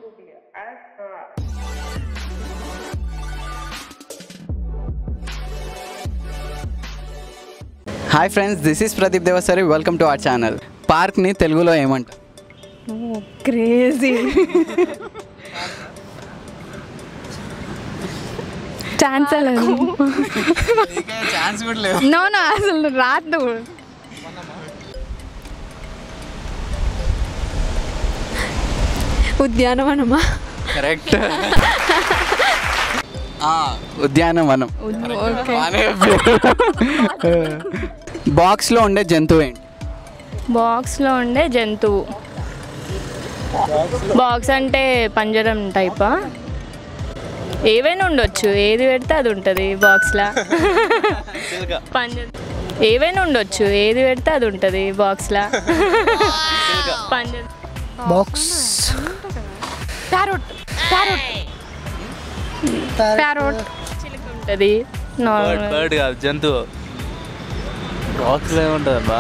Hi friends, this is Pradeep Devasari. Welcome to our channel. Park ni Telugulo emanta? Oh, crazy. Chance లేదు. Chance కూడా లేదు. No, అసలు రాదు. ఉద్యానవనమా? Correct. ఉద్యానవనం. బాక్స్లో ఉండే జంతువు ఏంటి? బాక్స్లో ఉండే జంతువు బాక్స్ అంటే పంజరం టైపా? ఏవైనా ఉండొచ్చు, ఏది పెడితే అది ఉంటుంది బాక్స్లా. పంజరం ఏవైనా ఉండొచ్చు, ఏది పెడితే అది ఉంటుంది బాక్స్లా. పంజరం బాక్స్ ప్యారోట్ ప్యారోట్ చిలుక ఉంటుంది. బర్డ్ కాదు, జంతువు. బాక్స్ ఏముంటుందమ్మా?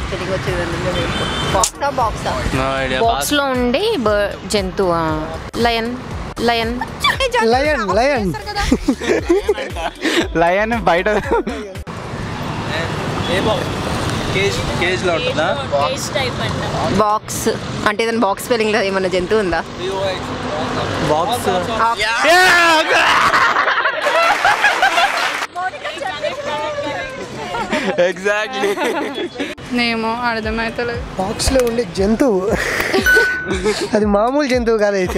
బాక్స్ లో ఉండే జంతువు lion lion lion lion lion బయట కేజ్ లో ఉంటుందా? బాక్స్ అంటే దాని బాక్స్ స్పెల్లింగ్ లో ఏమన్నా జంతువు ఉందా? Box exactly. నేమో అర్థమవుతలేదు. బాక్స్ లో ఉండే జంతువు అది మామూలు జంతువు కాదైతే.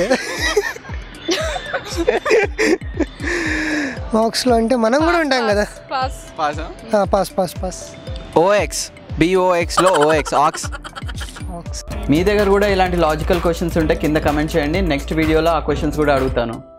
బాక్స్ లో అంటే మనం కూడా ఉంటాం కదా. Pass pass pass. ఓఎక్స్ బిఓఎక్స్లో ఓఎక్స్ ఆక్స్. మీ దగ్గర కూడా ఇలాంటి లాజికల్ క్వశ్చన్స్ ఉంటే కింద కమెంట్ చేయండి. నెక్స్ట్ వీడియోలో ఆ క్వశ్చన్స్ కూడా అడుగుతాను.